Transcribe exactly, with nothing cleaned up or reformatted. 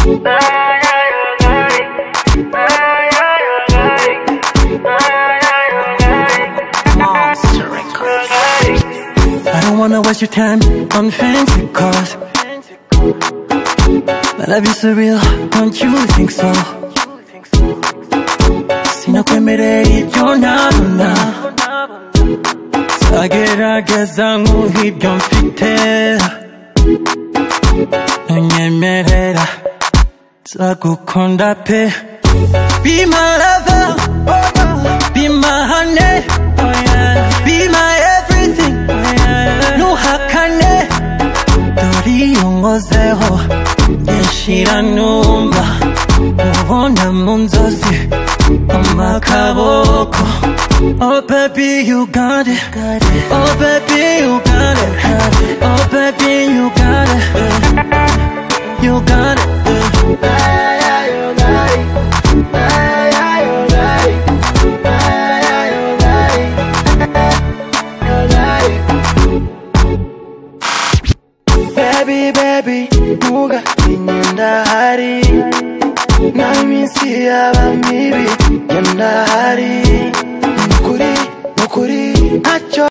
I don't wanna waste your time on fancy cars. My love is surreal, don't you think so? Sinakwemerera ibyo ntabona, nzagerageza nguhe ibyo mfite. Ntunyemerera, nzagukunda pe. Be my lover, be my honey, be my everything. Ntuhakane, dore iyo nkozeho nshira numva, ubona mu nzozi amakaboko. Oh baby you got it, oh baby you got it, oh baby you got it, you got it. Baby, baby, nuga inyenda hari, na iminsi yaba mibi yenda hari. Nukuri, nukuri, ntacyo